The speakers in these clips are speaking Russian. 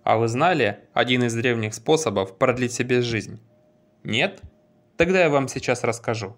А вы знали один из древних способов продлить себе жизнь? Нет? Тогда я вам сейчас расскажу.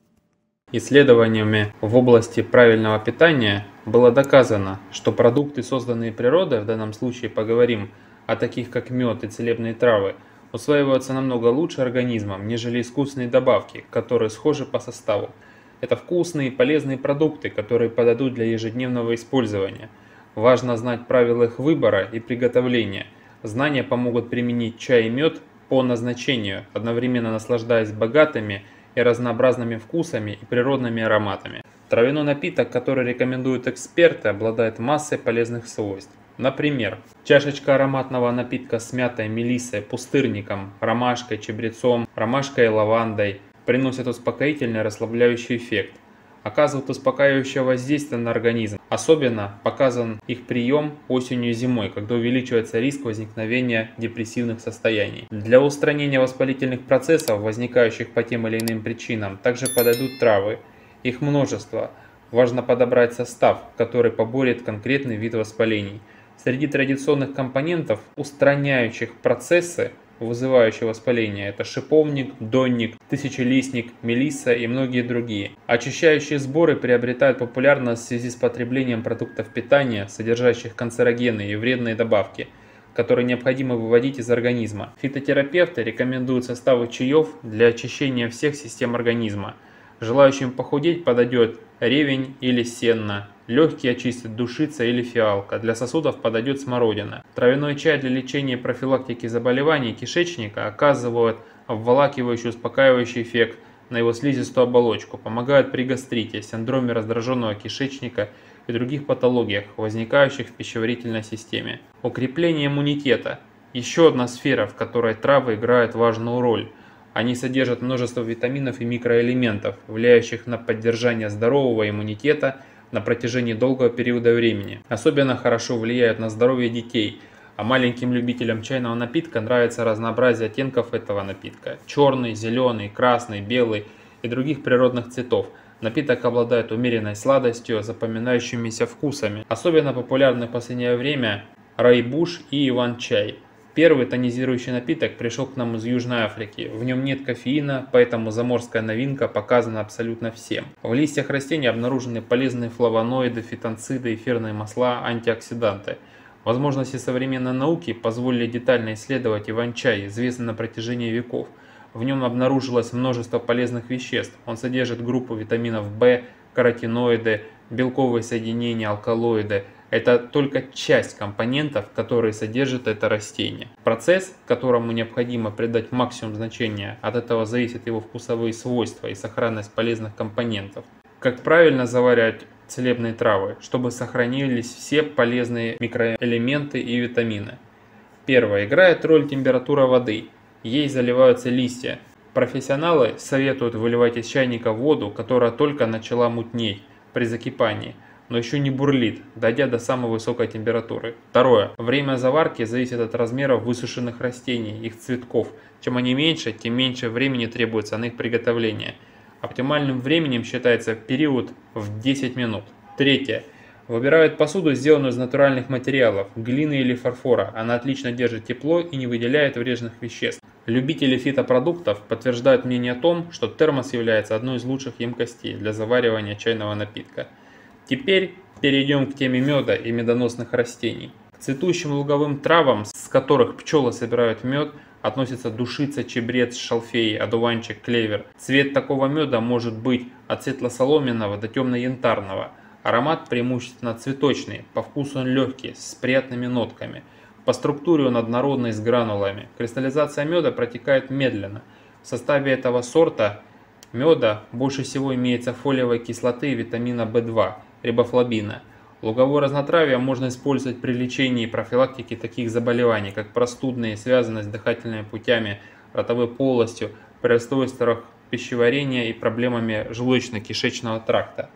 Исследованиями в области правильного питания было доказано, что продукты, созданные природой, в данном случае поговорим о таких как мед и целебные травы, усваиваются намного лучше организмом, нежели искусственные добавки, которые схожи по составу. Это вкусные и полезные продукты, которые подойдут для ежедневного использования. Важно знать правила их выбора и приготовления. Знания помогут применить чай и мед по назначению, одновременно наслаждаясь богатыми и разнообразными вкусами и природными ароматами. Травяной напиток, который рекомендуют эксперты, обладает массой полезных свойств. Например, чашечка ароматного напитка с мятой, мелиссой, пустырником, ромашкой, чабрецом, ромашкой и лавандой приносит успокоительный и расслабляющий эффект, оказывают успокаивающее воздействие на организм. Особенно показан их прием осенью и зимой, когда увеличивается риск возникновения депрессивных состояний. Для устранения воспалительных процессов, возникающих по тем или иным причинам, также подойдут травы. Их множество. Важно подобрать состав, который поборет конкретный вид воспалений. Среди традиционных компонентов, устраняющих процессы, вызывающие воспаление, это шиповник, донник, тысячелистник, мелисса и многие другие. Очищающие сборы приобретают популярность в связи с потреблением продуктов питания, содержащих канцерогены и вредные добавки, которые необходимо выводить из организма. Фитотерапевты рекомендуют составы чаев для очищения всех систем организма. Желающим похудеть подойдет ревень или сенна. Легкие очистят душица или фиалка. Для сосудов подойдет смородина. Травяной чай для лечения и профилактики заболеваний кишечника оказывает обволакивающий успокаивающий эффект на его слизистую оболочку. Помогает при гастрите, синдроме раздраженного кишечника и других патологиях, возникающих в пищеварительной системе. Укрепление иммунитета. Еще одна сфера, в которой травы играют важную роль. Они содержат множество витаминов и микроэлементов, влияющих на поддержание здорового иммунитета на протяжении долгого периода времени. Особенно хорошо влияют на здоровье детей, а маленьким любителям чайного напитка нравится разнообразие оттенков этого напитка. Черный, зеленый, красный, белый и других природных цветов. Напиток обладает умеренной сладостью, запоминающимися вкусами. Особенно популярны в последнее время райбуш и иван-чай. Первый тонизирующий напиток пришел к нам из Южной Африки. В нем нет кофеина, поэтому заморская новинка показана абсолютно всем. В листьях растений обнаружены полезные флавоноиды, фитонциды, эфирные масла, антиоксиданты. Возможности современной науки позволили детально исследовать иван-чай, известный на протяжении веков. В нем обнаружилось множество полезных веществ. Он содержит группу витаминов В, каротиноиды, белковые соединения, алкалоиды. Это только часть компонентов, которые содержит это растение. Процесс, которому необходимо придать максимум значения, от этого зависят его вкусовые свойства и сохранность полезных компонентов. Как правильно заваривать целебные травы, чтобы сохранились все полезные микроэлементы и витамины. Первое. Играет роль температура воды. Ей заливаются листья. Профессионалы советуют выливать из чайника воду, которая только начала мутнеть при закипании, но еще не бурлит, дойдя до самой высокой температуры. Второе. Время заварки зависит от размеров высушенных растений, их цветков. Чем они меньше, тем меньше времени требуется на их приготовление. Оптимальным временем считается период в 10 минут. Третье. Выбирают посуду, сделанную из натуральных материалов, глины или фарфора. Она отлично держит тепло и не выделяет вредных веществ. Любители фитопродуктов подтверждают мнение о том, что термос является одной из лучших емкостей для заваривания чайного напитка. Теперь перейдем к теме меда и медоносных растений. К цветущим луговым травам, с которых пчелы собирают мед, относятся душица, чебрец, шалфей, одуванчик, клевер. Цвет такого меда может быть от светло-соломенного до темно-янтарного. Аромат преимущественно цветочный, по вкусу он легкий, с приятными нотками. По структуре он однородный с гранулами. Кристаллизация меда протекает медленно. В составе этого сорта меда больше всего имеется фолиевой кислоты и витамина В2, рибофлавина. Луговое разнотравье можно использовать при лечении и профилактике таких заболеваний, как простудные, связанные с дыхательными путями, ротовой полостью, при расстройствах пищеварения и проблемами желудочно-кишечного тракта.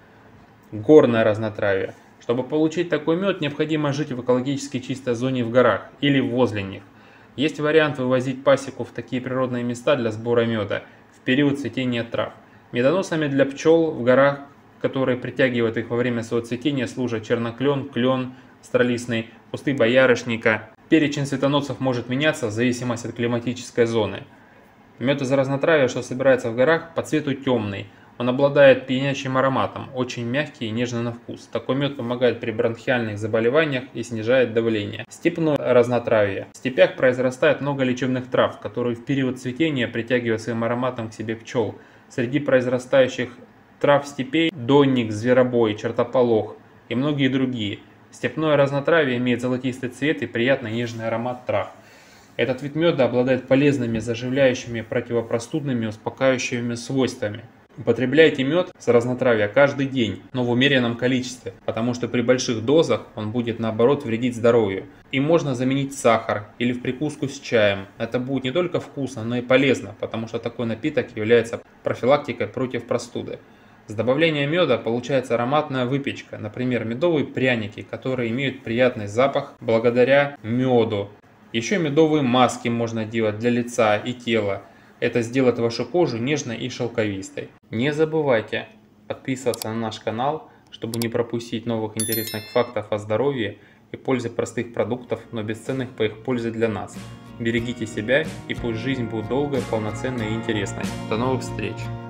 Горное разнотравье. Чтобы получить такой мед, необходимо жить в экологически чистой зоне в горах или возле них. Есть вариант вывозить пасеку в такие природные места для сбора меда в период цветения трав. Медоносами для пчел в горах, которые притягивают их во время своего цветения, служат черноклен, клен астролистный, кусты боярышника, Перечень цветоносцев может меняться в зависимости от климатической зоны. Мед из разнотравья, что собирается в горах, по цвету темный. Он обладает пьянящим ароматом, очень мягкий и нежный на вкус. Такой мед помогает при бронхиальных заболеваниях и снижает давление. Степное разнотравье. В степях произрастает много лечебных трав, которые в период цветения притягивают своим ароматом к себе пчел. Среди произрастающих трав степей донник, зверобой, чертополох и многие другие. Степное разнотравье имеет золотистый цвет и приятный нежный аромат трав. Этот вид меда обладает полезными, заживляющими, противопростудными, успокаивающими свойствами. Употребляйте мед с разнотравья каждый день, но в умеренном количестве, потому что при больших дозах он будет наоборот вредить здоровью. Им можно заменить сахар или в прикуску с чаем. Это будет не только вкусно, но и полезно, потому что такой напиток является профилактикой против простуды. С добавлением меда получается ароматная выпечка, например, медовые пряники, которые имеют приятный запах благодаря меду. Еще медовые маски можно делать для лица и тела. Это сделает вашу кожу нежной и шелковистой. Не забывайте подписываться на наш канал, чтобы не пропустить новых интересных фактов о здоровье и пользе простых продуктов, но бесценных по их пользе для нас. Берегите себя, и пусть жизнь будет долгой, полноценной и интересной. До новых встреч!